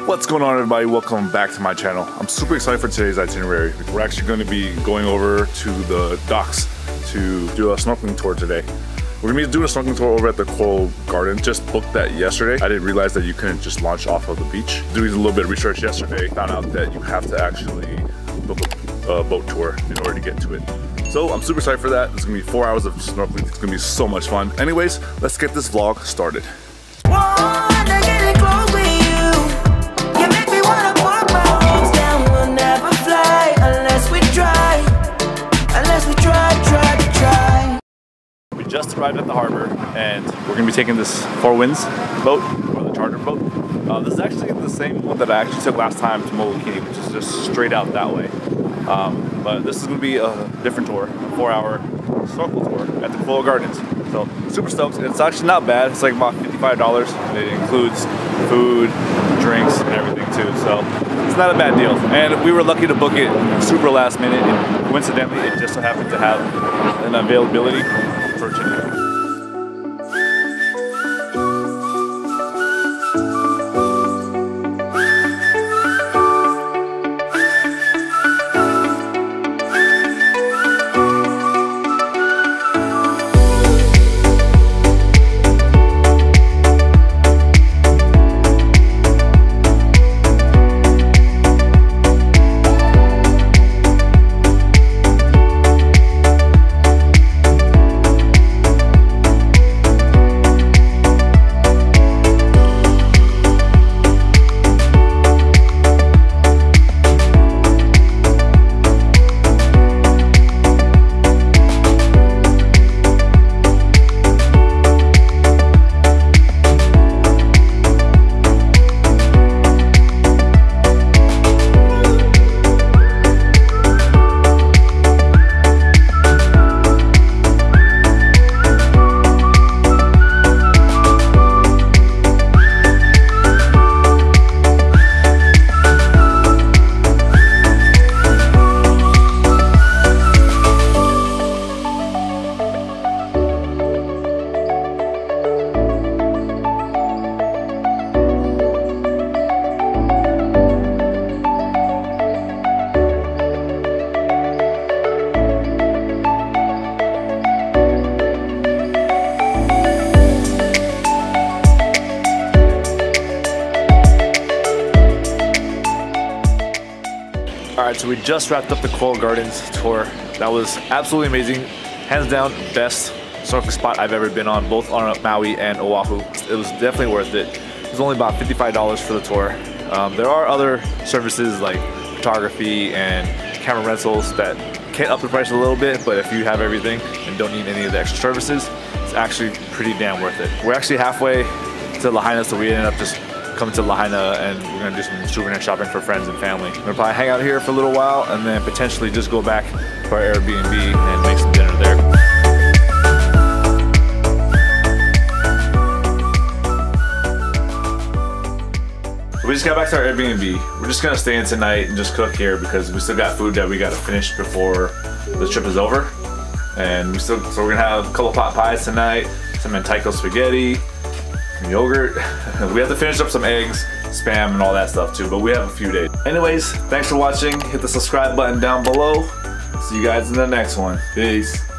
What's going on, everybody? Welcome back to my channel. I'm super excited for today's itinerary. We're actually going to be going over to the docks to do a snorkeling tour today. We're going to be doing a snorkeling tour over at the Coral Garden. Just booked that yesterday. I didn't realize that you couldn't just launch off of the beach. Doing a little bit of research yesterday, found out that you have to actually book a boat tour in order to get to it. So I'm super excited for that. It's going to be 4 hours of snorkeling. It's going to be so much fun. Anyways, let's get this vlog started. Just arrived at the harbor and we're going to be taking this Four Winds boat, or the charter boat. This is actually the same one that I actually took last time to Molokini, which is just straight out that way. But this is going to be a different tour, a 4-hour snorkel tour at the Coral Gardens. So super stoked. It's actually not bad. It's like about $55 and it includes food, drinks, and everything too. So it's not a bad deal. And we were lucky to book it super last minute, and coincidentally it just so happened to have an availability for today. Alright, so we just wrapped up the Coral Gardens tour. That was absolutely amazing. Hands down, best snorkeling spot I've ever been on, both on Maui and Oahu. It was definitely worth it. It was only about $55 for the tour. There are other services like photography and camera rentals that can up the price a little bit, but if you have everything and don't need any of the extra services, it's actually pretty damn worth it. We're actually halfway to Lahaina, so we ended up just coming to Lahaina and we're gonna do some souvenir shopping for friends and family. We're gonna probably hang out here for a little while and then potentially just go back to our Airbnb and make some dinner there. We just got back to our Airbnb. We're just gonna stay in tonight and just cook here because we still got food that we gotta finish before the trip is over. And so we're gonna have a couple pot pies tonight, some mentaiko spaghetti, yogurt. We have to finish up some eggs, spam, and all that stuff too, but we have a few days. Anyways, thanks for watching. Hit the subscribe button down below. See you guys in the next one. Peace.